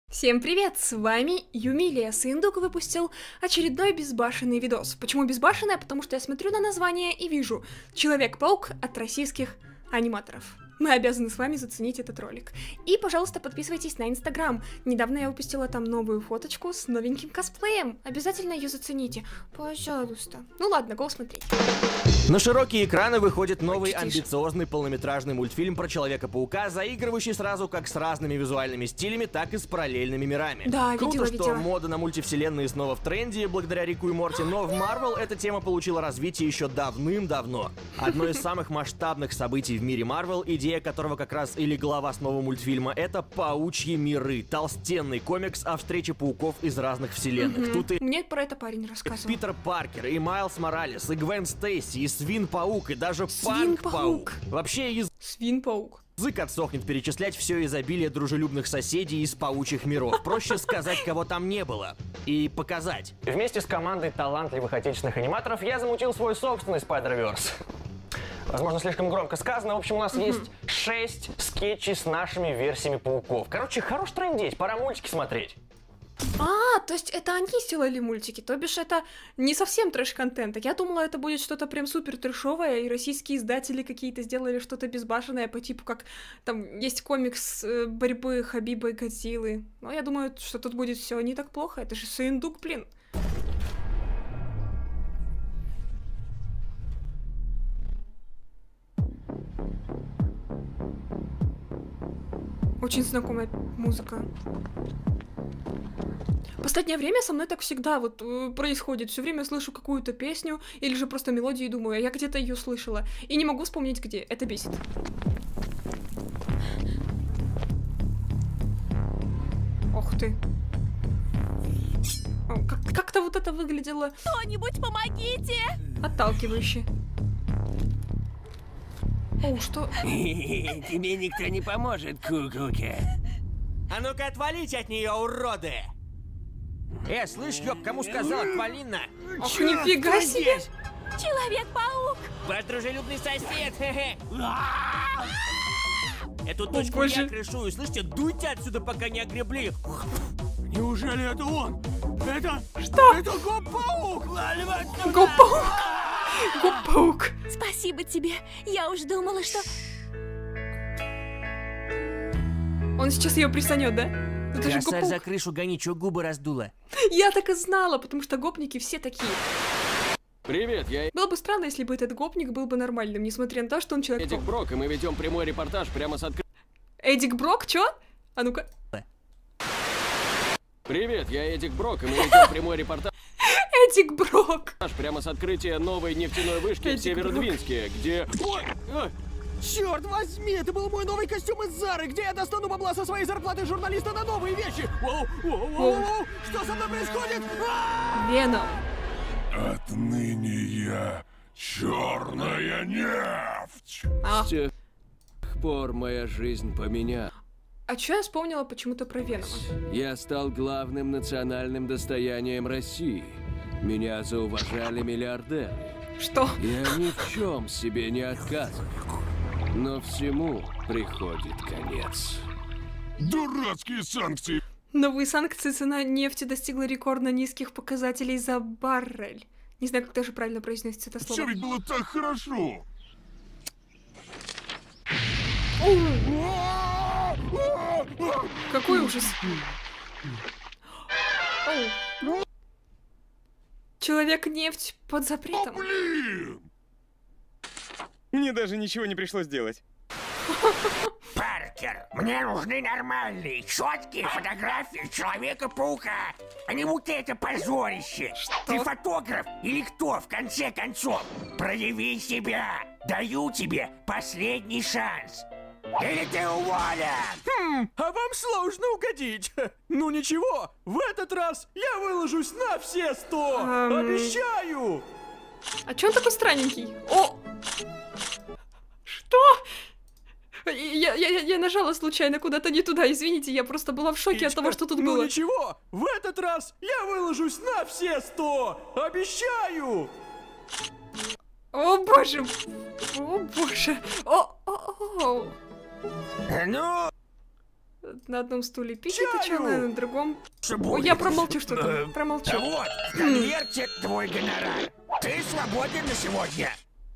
Всем привет, с вами Юмилия. Сындук выпустил очередной безбашенный видос. Почему безбашенная? Потому что я смотрю на название и вижу Человек-паук от российских аниматоров. Мы обязаны с вами заценить этот ролик. И, пожалуйста, подписывайтесь на Инстаграм. Недавно я выпустила там новую фоточку с новеньким косплеем. Обязательно ее зацените. Пожалуйста. Ну ладно, го смотреть. На широкие экраны выходит новый амбициозный полнометражный мультфильм про Человека-паука, заигрывающий сразу как с разными визуальными стилями, так и с параллельными мирами. Да, Круто, видела. что мода на мультивселенные снова в тренде благодаря Рику и Морти, но в Marvel эта тема получила развитие еще давным-давно. Одно из самых масштабных событий в мире Marvel, идея которого как раз и легла в основу мультфильма, это паучьи миры. Толстенный комикс о встрече пауков из разных вселенных. Тут и Мне про это парень рассказывал. Питер Паркер, и Майлз Моралес, и Гвен Стейси, и Свин-паук, и даже Панк-паук. Вообще Свин-паук. язык отсохнет перечислять все изобилие дружелюбных соседей из паучьих миров. Проще сказать, кого там не было. И показать. Вместе с командой талантливых отечественных аниматоров я замутил свой собственный Spider-Verse. Возможно, слишком громко сказано. В общем, у нас есть 6 скетчей с нашими версиями пауков. Короче, хорош трындеть, пора мультики смотреть. То есть это они сделали мультики, то бишь это не совсем трэш-контент. Я думала, это будет что-то прям супер трэшовое, и российские издатели какие-то сделали что-то безбашенное по типу, как там есть комикс борьбы Хабиба и Годзиллы. Но я думаю, что тут будет все не так плохо, это же Сындук, блин. Очень знакомая музыка. В последнее время со мной так всегда вот происходит. Все время слышу какую-то песню или же просто мелодию и думаю, я где-то ее слышала. И не могу вспомнить где. Это бесит. Ох ты. Как-то вот это выглядело... Кто-нибудь помогите! Отталкивающе. О, что? Тебе никто не поможет, куколка. А ну-ка отвалите от нее, уроды! Слышь, ёб, кому сказал, отвали-на! Ох, нифига себе! Человек-паук! Ваш дружелюбный сосед! Эту точку я крышую, слышите, дуйте отсюда, пока не огребли! Неужели это он? Это... Что? Это Гоп-паук! Гоп-паук! Гоп-паук! Спасибо тебе! Я уж думала, что... Он сейчас ее пристанет, да? Это же Косарь Гоп-паук. за крышу гони, чё губы раздула? Я так и знала, потому что гопники все такие. Привет, я Было бы странно, если бы этот гопник был бы нормальным, несмотря на то, что он человек. Эдик Брок, и мы ведем прямой репортаж прямо с Эдик Брок, чё? А ну-ка. Привет, я Эдик Брок, и мы ведем прямой репортаж Эдик Брок. прямо с открытия новой нефтяной вышки в Эдик Северодвинске, где... Ой! Черт возьми, это был мой новый костюм из Зары! Где я достану бабла со своей зарплаты журналиста на новые вещи? Воу! Что со мной происходит? Веном. Отныне я черная нефть. А, С тех пор моя жизнь поменялась. а чё я вспомнила почему-то про Венома? Я стал главным национальным достоянием России. Меня зауважали миллиардеры. Что? Я ни в чем себе не отказываю. Но всему приходит конец. Дурацкие санкции. Новые санкции, цена нефти достигла рекордно низких показателей за баррель. Не знаю, как даже правильно произносится это Все слово. ведь было так хорошо. Какой ужас. Оу. Человек-нефть под запретом. Блин! Мне даже ничего не пришлось делать. Паркер, мне нужны нормальные, четкие фотографии Человека-паука. А не будто это позорище. Ты фотограф или кто, в конце концов? Прояви себя. Даю тебе последний шанс. Или ты уволен! А вам сложно угодить. Ну ничего, в этот раз я выложусь на все 100. Обещаю. А чё он такой странненький? О! Что? Я нажала случайно куда-то не туда, извините, я просто была в шоке от того, что тут Ну было. ничего, в этот раз я выложусь на все 100. Обещаю. О боже! О боже! О! Ну, на одном стуле пить, это что, на другом... Что Ой, будет? я промолчу что-то, промолчу. Вот, в конверте твой гонорар. Ты свободен на сегодня.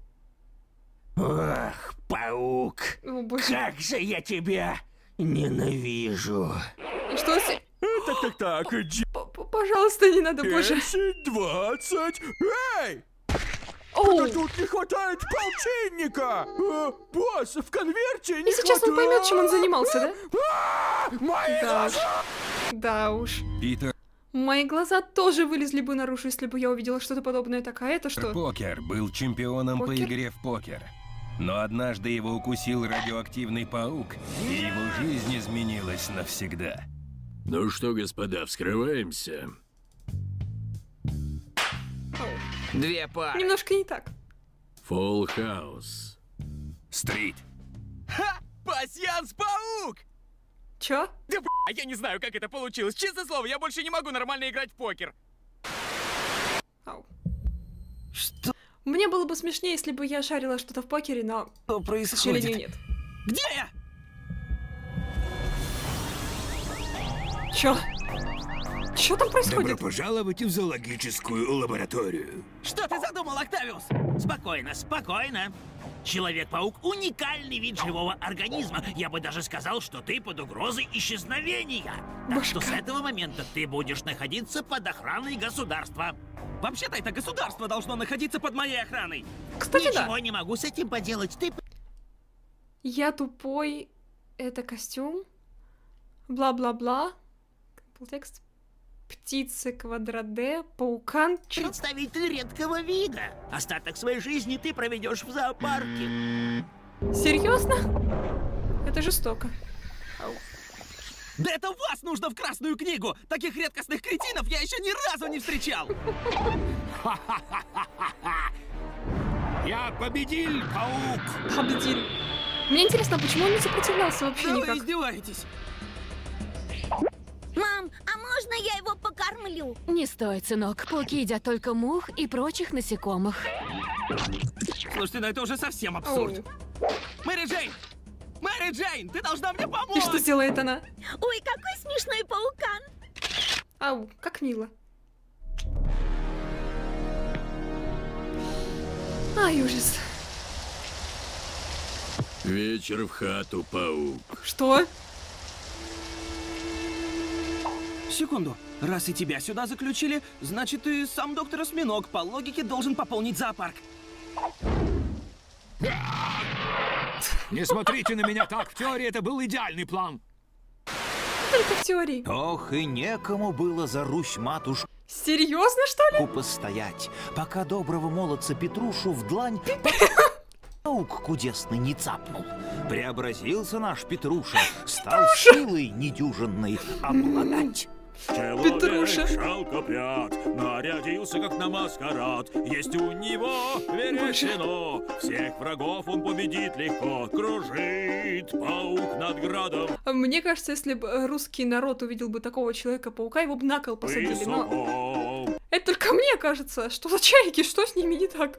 Ох, паук, О, боже. как же я тебя ненавижу. И что с... Так, Пожалуйста, не надо больше. 20. Эй! Оу, Тут не хватает полтинника! Босс, в конверте не и сейчас он поймет, чем он занимался, да? Мои Да уж. Да уж. Питер Мои глаза тоже вылезли бы наружу, если бы я увидела что-то подобное. Так, а это что? Покер был чемпионом по Покер? игре в покер. Но однажды его укусил радиоактивный паук, и его жизнь изменилась навсегда. Ну что, господа, вскрываемся. Две пары. Немножко не так. Фолл Хаус. Стрит. Пасьянс-паук! Чё? Да я не знаю, как это получилось. Честное слово, я больше не могу нормально играть в покер. Ау. Что? Мне было бы смешнее, если бы я шарила что-то в покере, но, Что к происходит? сожалению, нет. Где я? Чё? Чё там происходит? Добро пожаловать в зоологическую лабораторию. Что ты задумал, Октавиус? Спокойно, спокойно. Человек-паук — уникальный вид живого организма. Я бы даже сказал, что ты под угрозой исчезновения. Так что с этого момента ты будешь находиться под охраной государства. Вообще-то это государство должно находиться под моей охраной. Кстати, да. Ничего не могу с этим поделать. Ты Я тупой. Это костюм. Бла-бла-бла. Текст. Птицы квадрат Д. Паукан. Чё? представитель редкого вида. Остаток своей жизни ты проведешь в зоопарке. Серьезно? Это жестоко. Ау. Да это вас нужно в Красную книгу! Таких редкостных кретинов я еще ни разу не встречал! Я победил, паук! Победил. Мне интересно, почему он не сопротивлялся вообще Да вы никак? издеваетесь! Мам, а можно я его покормлю? Не стоит, сынок. Пауки едят только мух и прочих насекомых. Слушайте, ну это уже совсем абсурд. Оу. Мэри Джейн! Мэри Джейн, ты должна мне И помочь! что сделает она? Ой, какой смешной паукан! Ау, как мило. Ай, ужас. Вечер в хату, паук. Что? Секунду. Раз и тебя сюда заключили, значит и сам доктор Осьминог по логике должен пополнить зоопарк. Не смотрите на меня так, в теории это был идеальный план. Только в теории. Ох, и некому было за Русь-матушку Серьезно, что ли? постоять, пока доброго молодца Петрушу в длань паук кудесный не цапнул. Преобразился наш Петруша, стал силой недюжинной обладать. Петруша. Шелкопряд нарядился как на маскарад. Есть у него верещено. Всех врагов он победит легко. Кружит паук над градом. Мне кажется, если бы русский народ увидел бы такого Человека-паука, его бы на кол посадили, но... Высоко. Это только мне кажется. Что за чайки? Что с ними не так?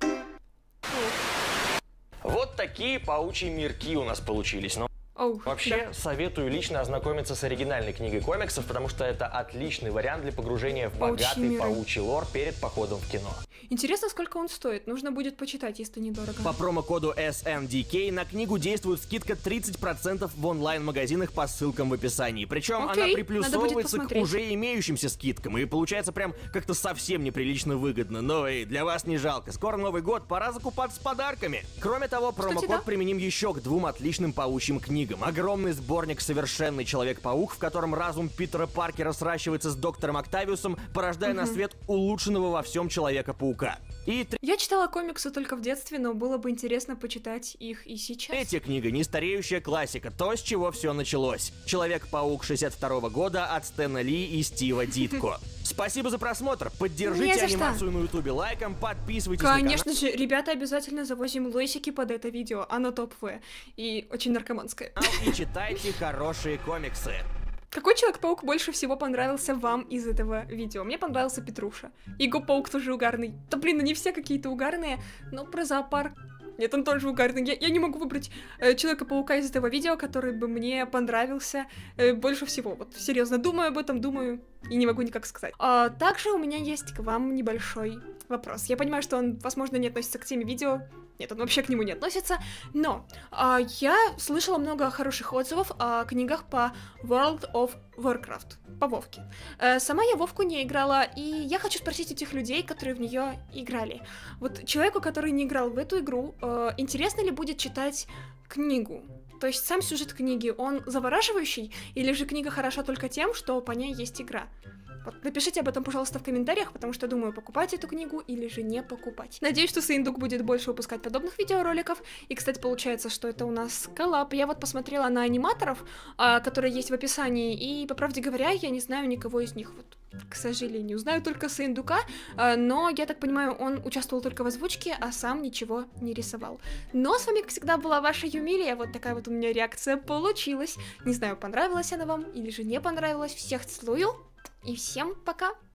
Вот такие паучьи мирки у нас получились. Но Оу, вообще да. советую лично ознакомиться с оригинальной книгой комиксов, потому что это отличный вариант для погружения в Паучьи богатый миры. паучий лор перед походом в кино. Интересно, сколько он стоит. Нужно будет почитать, если недорого. По промокоду SNDK на книгу действует скидка 30% в онлайн-магазинах по ссылкам в описании. Причем Окей, она надо приплюсовывается будет к посмотреть. уже имеющимся скидкам. И получается прям как-то совсем неприлично выгодно. Но и для вас не жалко. Скоро Новый год, пора закупаться с подарками. Кроме того, промокод да. применим еще к 2 отличным паучьим книгам. Огромный сборник «Совершенный Человек-паук», в котором разум Питера Паркера сращивается с доктором Октавиусом, порождая на свет улучшенного во всем Человека-паука. И Я читала комиксы только в детстве, но было бы интересно почитать их и сейчас. третья книга — нестареющая классика, то, с чего все началось. Человек-паук 62 года от Стэна Ли и Стива Дитко. Спасибо за просмотр, Не поддержите за что. анимацию на ютубе лайком, подписывайтесь на Конечно же, ребята, обязательно завозим лойсики под это видео. Оно топовое и очень наркоманское. канал и читайте хорошие комиксы. Какой Человек-паук больше всего понравился вам из этого видео? Мне понравился Петруша. Иго-паук тоже угарный. Да блин, они все какие-то угарные, но про зоопарк Нет, он тоже угарный. Я не могу выбрать Человека-паука из этого видео, который бы мне понравился больше всего. Вот серьезно, думаю об этом, думаю, и не могу никак сказать. Также у меня есть к вам небольшой вопрос. Я понимаю, что он, возможно, не относится к теме видео. Нет, он вообще к нему не относится. Но я слышала много хороших отзывов о книгах по World of Warcraft. По Вовке. Сама я Вовку не играла, и я хочу спросить этих людей, которые в нее играли. Вот человеку, который не играл в эту игру, интересно ли будет читать книгу? То есть сам сюжет книги, он завораживающий, или же книга хороша только тем, что по ней есть игра? Вот, напишите об этом, пожалуйста, в комментариях, потому что думаю, покупать эту книгу или же не покупать. Надеюсь, что Сындук будет больше выпускать подобных видеороликов. И, кстати, получается, что это у нас коллаб. Я вот посмотрела на аниматоров, которые есть в описании, и, по правде говоря, я не знаю никого из них. Вот, к сожалению, знаю только Сындука, но, я так понимаю, он участвовал только в озвучке, а сам ничего не рисовал. Но с вами, как всегда, была ваша Юмилия. Вот такая вот у меня реакция получилась. Не знаю, понравилась она вам или же не понравилась. Всех целую. И всем пока!